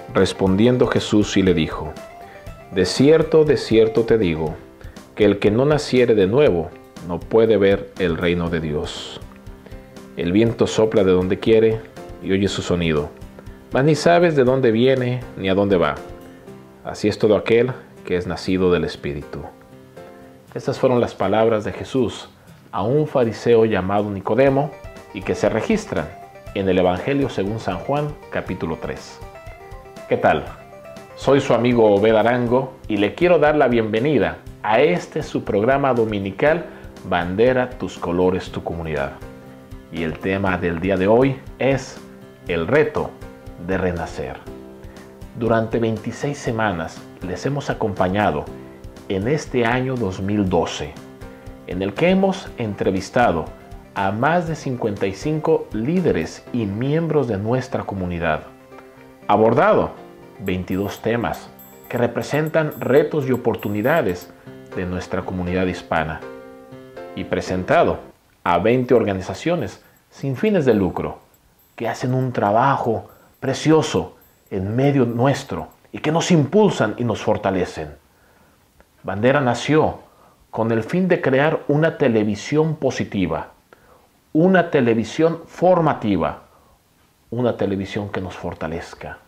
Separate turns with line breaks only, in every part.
Respondiendo Jesús y le dijo: de cierto te digo, que el que no naciere de nuevo no puede ver el reino de Dios. El viento sopla de donde quiere y oye su sonido, mas ni sabes de dónde viene ni a dónde va. Así es todo aquel que es nacido del Espíritu. Estas fueron las palabras de Jesús a un fariseo llamado Nicodemo y que se registran en el Evangelio según San Juan, capítulo 3. ¿Qué tal? Soy su amigo Obed Arango y le quiero dar la bienvenida a su programa dominical Bandera, tus colores, tu comunidad. Y el tema del día de hoy es el reto de renacer. Durante 26 semanas les hemos acompañado en este año 2012, en el que hemos entrevistado a más de 55 líderes y miembros de nuestra comunidad, abordado 22 temas que representan retos y oportunidades de nuestra comunidad hispana y presentado a 20 organizaciones sin fines de lucro que hacen un trabajo precioso en medio nuestro y que nos impulsan y nos fortalecen. Bandera nació con el fin de crear una televisión positiva, una televisión formativa, una televisión que nos fortalezca.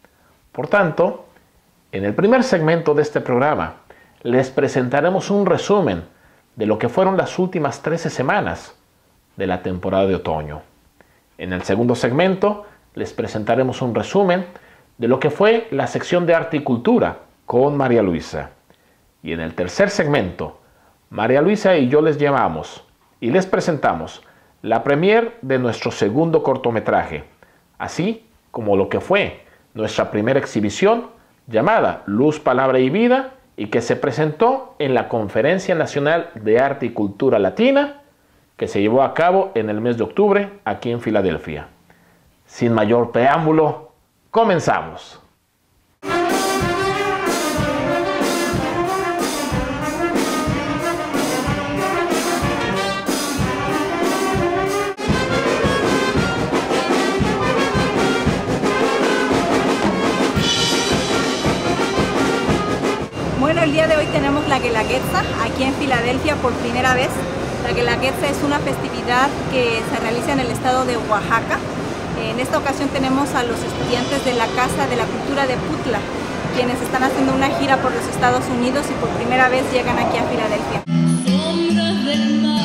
Por tanto, en el primer segmento de este programa les presentaremos un resumen de lo que fueron las últimas 13 semanas de la temporada de otoño. En el segundo segmento les presentaremos un resumen de lo que fue la sección de arte y cultura con María Luisa. Y en el tercer segmento, María Luisa y yo les llevamos y les presentamos la premier de nuestro segundo cortometraje, así como lo que fue nuestra primera exhibición llamada Luz, Palabra y Vida y que se presentó en la Conferencia Nacional de Arte y Cultura Latina que se llevó a cabo en el mes de octubre aquí en Filadelfia. Sin mayor preámbulo, comenzamos.
Bueno, el día de hoy tenemos la Guelaguetza aquí en Filadelfia por primera vez. La Guelaguetza es una festividad que se realiza en el estado de Oaxaca. En esta ocasión tenemos a los estudiantes de la Casa de la Cultura de Putla, quienes están haciendo una gira por los Estados Unidos y por primera vez llegan aquí a Filadelfia.
Sombras del mar,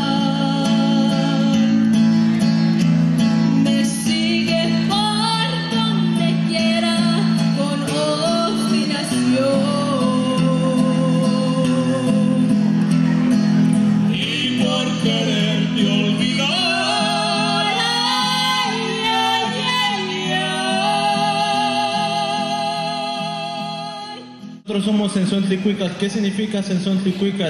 me sigue por donde quiera con obstinación. Y por quererte olvidar,
Nosotros somos Sensontlicuicat. ¿Qué significa Sensontlicuicat?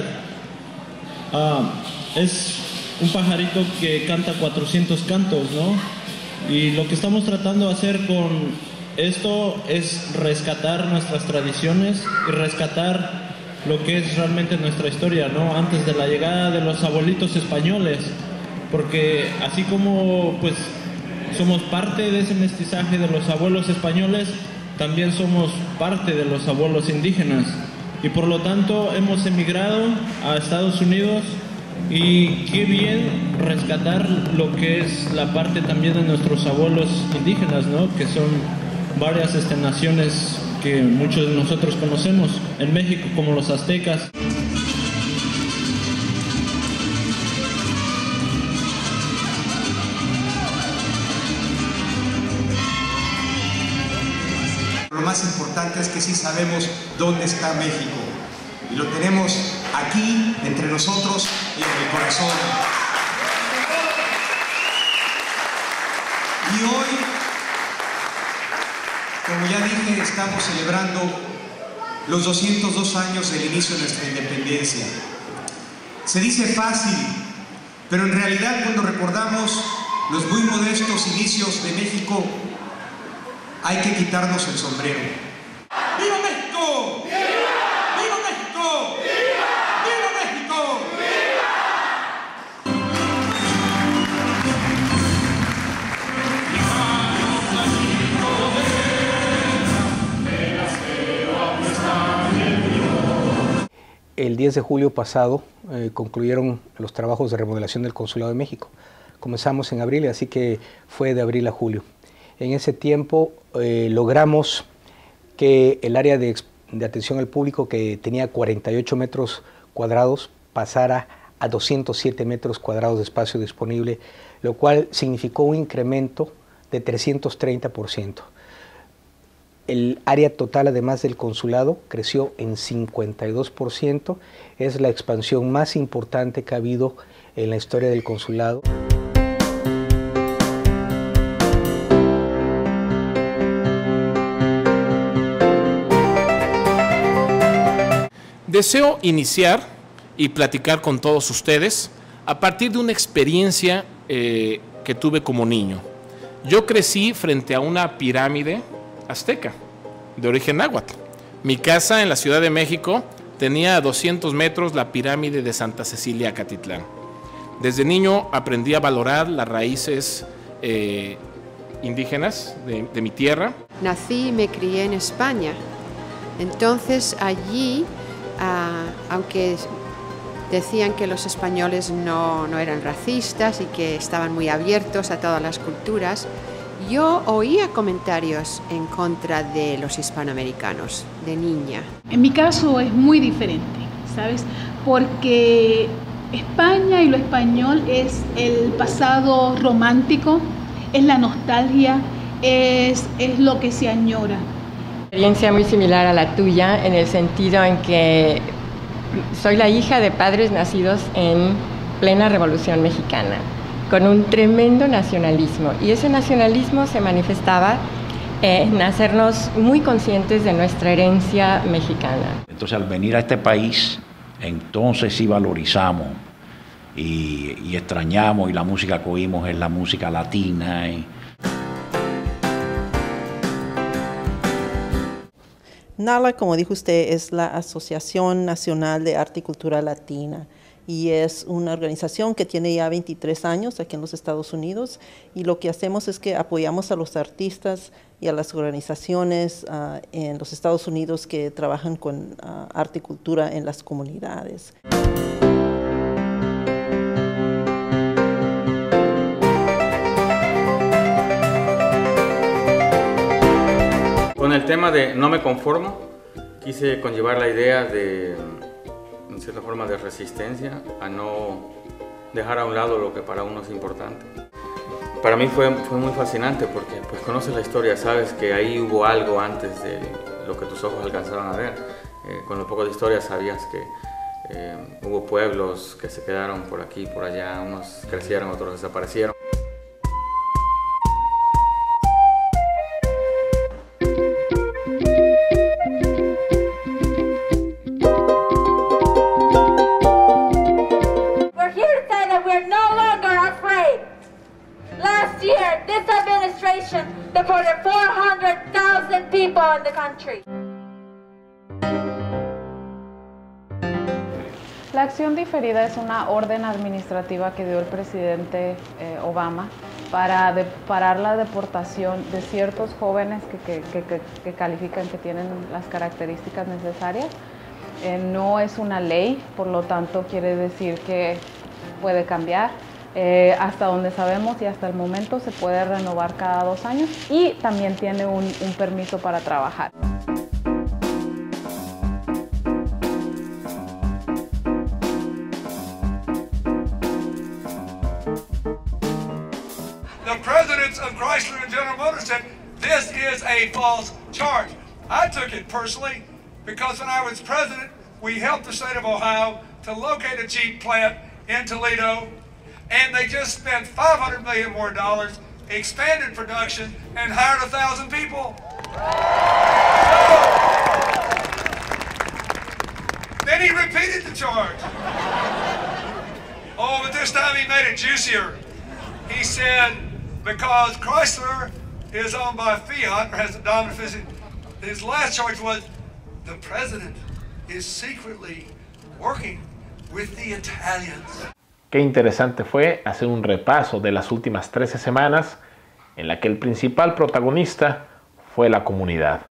Es un pajarito que canta 400 cantos, ¿no? Y lo que estamos tratando de hacer con esto es rescatar nuestras tradiciones y rescatar lo que es realmente nuestra historia, ¿no? Antes de la llegada de los abuelitos españoles, porque así como pues somos parte de ese mestizaje de los abuelos españoles, también somos parte de los abuelos indígenas y por lo tanto hemos emigrado a Estados Unidos y qué bien rescatar lo que es la parte también de nuestros abuelos indígenas, ¿no? Que son varias naciones que muchos de nosotros conocemos en México como los aztecas.
Lo más importante es que sí sabemos dónde está México y lo tenemos aquí entre nosotros y en el corazón. Y hoy, como ya dije, estamos celebrando los 202 años del inicio de nuestra independencia. Se dice fácil, pero en realidad cuando recordamos los muy modestos inicios de México, hay que quitarnos el sombrero. ¡Viva México! ¡Viva! ¡Viva México! ¡Viva! ¡Viva México! ¡Viva!
El 10 de julio pasado concluyeron los trabajos de remodelación del Consulado de México. Comenzamos en abril, así que fue de abril a julio. En ese tiempo logramos que el área de atención al público, que tenía 48 metros cuadrados, pasara a 207 metros cuadrados de espacio disponible, lo cual significó un incremento de 330%. El área total, además del consulado, creció en 52%. Es la expansión más importante que ha habido en la historia del consulado.
Deseo iniciar y platicar con todos ustedes a partir de una experiencia que tuve como niño. Yo crecí frente a una pirámide azteca de origen náhuatl. Mi casa en la Ciudad de México tenía a 200 metros la pirámide de Santa Cecilia, Acatitlán. Desde niño aprendí a valorar las raíces indígenas de mi tierra.
Nací y me crié en España. Entonces allí, aunque decían que los españoles no eran racistas y que estaban muy abiertos a todas las culturas, yo oía comentarios en contra de los hispanoamericanos de niña.
En mi caso es muy diferente, ¿sabes? Porque España y lo español es el pasado romántico, es la nostalgia, es lo que se añora.
Experiencia muy similar a la tuya, en el sentido en que soy la hija de padres nacidos en plena Revolución Mexicana, con un tremendo nacionalismo, y ese nacionalismo se manifestaba en hacernos muy conscientes de nuestra herencia mexicana.
Entonces, al venir a este país, entonces sí valorizamos y extrañamos, y la música que oímos es la música latina.
NALA, como dijo usted, es la Asociación Nacional de Arte y Cultura Latina, y es una organización que tiene ya 23 años aquí en los Estados Unidos, y lo que hacemos es que apoyamos a los artistas y a las organizaciones en los Estados Unidos que trabajan con arte y cultura en las comunidades.
Con el tema de No me conformo, quise conllevar la idea de, en cierta forma, de resistencia, a no dejar a un lado lo que para uno es importante. Para mí fue muy fascinante porque pues, conoces la historia, sabes que ahí hubo algo antes de lo que tus ojos alcanzaban a ver. Con un poco de historia sabías que hubo pueblos que se quedaron por aquí y por allá, unos crecieron, otros desaparecieron.
Last year, this administration deported 400,000 people in the country.
La acción diferida es una orden administrativa que dio el presidente Obama para parar la deportación de ciertos jóvenes que califican que tienen las características necesarias. No es una ley, por lo tanto quiere decir que puede cambiar. Hasta donde sabemos y hasta el momento se puede renovar cada 2 años, y también tiene un permiso para trabajar.
The presidents of Chrysler and General Motors said this is a false charge. I took it personally because when I was president, we helped the state of Ohio to locate a Jeep plant in Toledo. And they just spent $500 million more, expanded production, and hired 1,000 people. Then he repeated the charge. Oh, but this time he made it juicier. He said, because Chrysler is owned by Fiat, or has a dominant position, his last charge was, the president is secretly working with the Italians.
Qué interesante fue hacer un repaso de las últimas 13 semanas en la que el principal protagonista fue la comunidad.